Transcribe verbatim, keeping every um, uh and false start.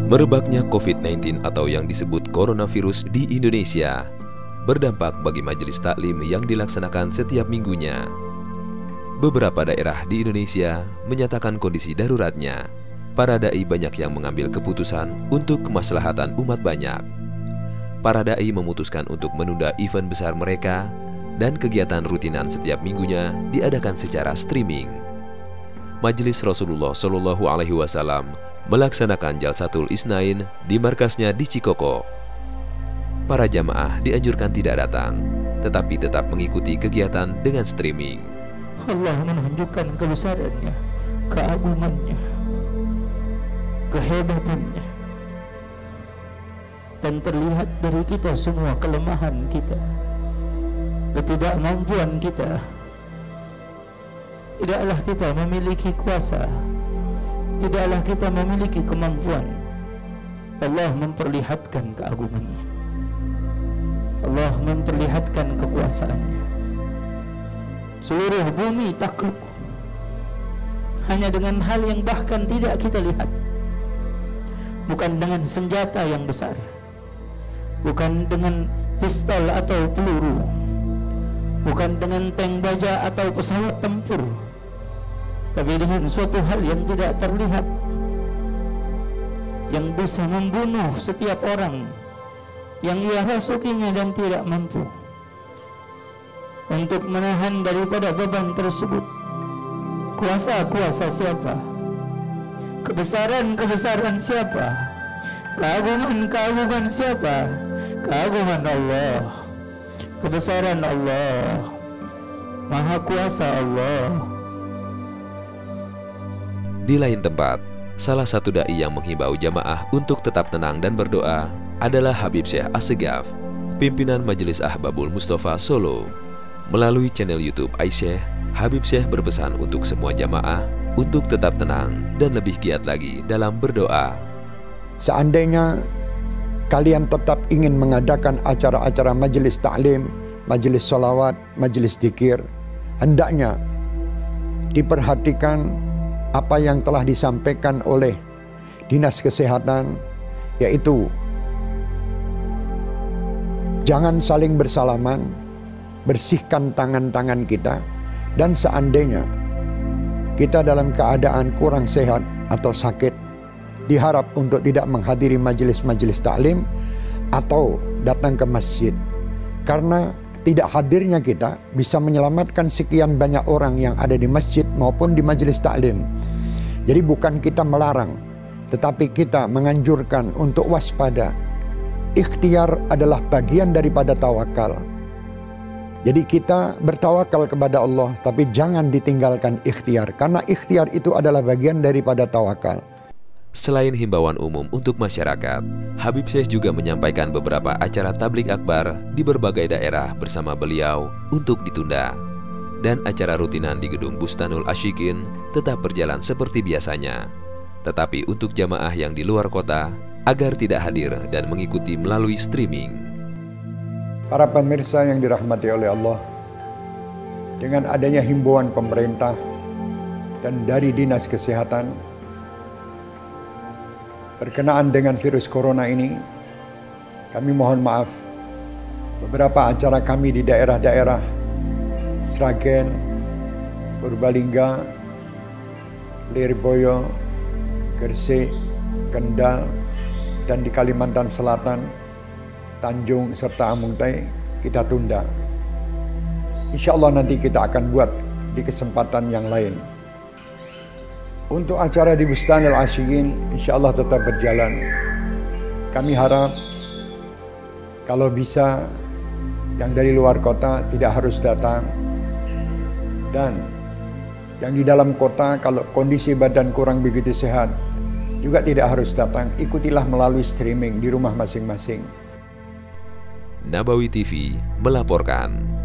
Merebaknya COVID sembilan belas atau yang disebut coronavirus di Indonesia berdampak bagi majelis taklim yang dilaksanakan setiap minggunya. Beberapa daerah di Indonesia menyatakan kondisi daruratnya. Para dai banyak yang mengambil keputusan untuk kemaslahatan umat banyak. Para dai memutuskan untuk menunda event besar mereka dan kegiatan rutinan setiap minggunya diadakan secara streaming. Majelis Rasulullah Shallallahu Alaihi Wasallam melaksanakan Jalsatul Isnain di markasnya di Cikoko. Para jamaah dianjurkan tidak datang, tetapi tetap mengikuti kegiatan dengan streaming. Allah menunjukkan kebesarannya, keagungannya, kehebatannya, dan terlihat dari kita semua kelemahan kita, ketidakmampuan kita. Tidaklah kita memiliki kuasa, tidaklah kita memiliki kemampuan. Allah memperlihatkan keagungannya, Allah memperlihatkan kekuasaannya. Seluruh bumi takluk hanya dengan hal yang bahkan tidak kita lihat. Bukan dengan senjata yang besar, bukan dengan pistol atau peluru, bukan dengan tank baja atau pesawat tempur, tapi dengan suatu hal yang tidak terlihat, yang bisa membunuh setiap orang yang ia rasukinya dan tidak mampu untuk menahan daripada beban tersebut. Kuasa-kuasa siapa? Kebesaran-kebesaran siapa? Keagungan-keagungan siapa? Keagungan Allah, kebesaran Allah, Maha Kuasa Allah. Di lain tempat, salah satu dai yang menghimbau jamaah untuk tetap tenang dan berdoa adalah Habib Syekh Assegaf, pimpinan Majelis Ahbabul Mustafa Solo. Melalui channel YouTube Aisyah, Habib Syekh berpesan untuk semua jamaah untuk tetap tenang dan lebih giat lagi dalam berdoa. Seandainya kalian tetap ingin mengadakan acara-acara majelis taklim, majelis salawat, majelis zikir, hendaknya diperhatikan apa yang telah disampaikan oleh Dinas Kesehatan, yaitu jangan saling bersalaman, bersihkan tangan-tangan kita, dan seandainya kita dalam keadaan kurang sehat atau sakit, diharap untuk tidak menghadiri majelis-majelis taklim atau datang ke masjid. Karena tidak hadirnya kita bisa menyelamatkan sekian banyak orang yang ada di masjid maupun di majelis taklim. Jadi bukan kita melarang, tetapi kita menganjurkan untuk waspada. Ikhtiar adalah bagian daripada tawakal. Jadi kita bertawakal kepada Allah, tapi jangan ditinggalkan ikhtiar, karena ikhtiar itu adalah bagian daripada tawakal. Selain himbauan umum untuk masyarakat, Habib Syekh juga menyampaikan beberapa acara tablik akbar di berbagai daerah bersama beliau untuk ditunda. Dan acara rutinan di gedung Bustanul Asyikin tetap berjalan seperti biasanya. Tetapi untuk jamaah yang di luar kota, agar tidak hadir dan mengikuti melalui streaming. Para pemirsa yang dirahmati oleh Allah, dengan adanya himbauan pemerintah dan dari Dinas Kesehatan berkenaan dengan virus corona ini, kami mohon maaf, beberapa acara kami di daerah-daerah Sragen, Purbalingga, Lirboyo, Gresik, Kendal, dan di Kalimantan Selatan, Tanjung serta Amungtai kita tunda. Insya Allah nanti kita akan buat di kesempatan yang lain. Untuk acara di Bustanul Asyikin insya Allah tetap berjalan. Kami harap kalau bisa yang dari luar kota tidak harus datang, dan yang di dalam kota kalau kondisi badan kurang begitu sehat juga tidak harus datang. Ikutilah melalui streaming di rumah masing-masing. Nabawi T V melaporkan.